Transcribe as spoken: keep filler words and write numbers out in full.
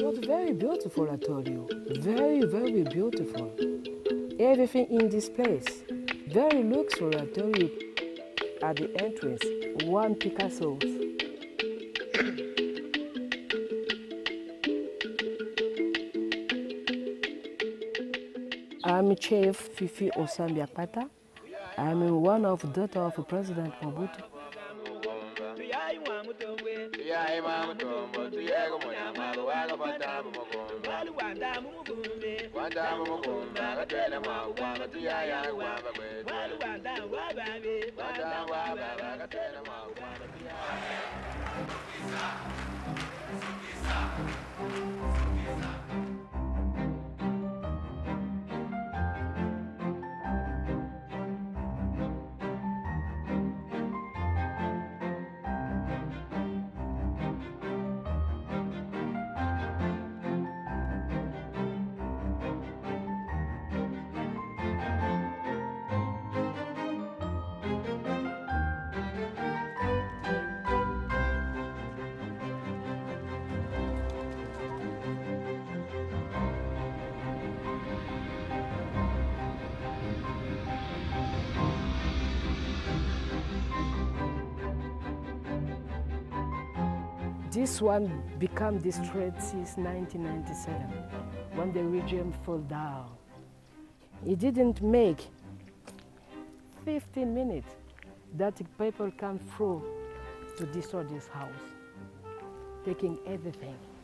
was very beautiful, I told you. Very, very beautiful. Everything in this place, very luxury, I told you. At the entrance, one Picasso. I'm Chief Fifi Osambiakpata. I'm one of the daughter of President Mobutu. This one became this street since nineteen ninety-seven, when the regime fell down. It didn't make fifteen minutes that the people come through to destroy this house, taking everything.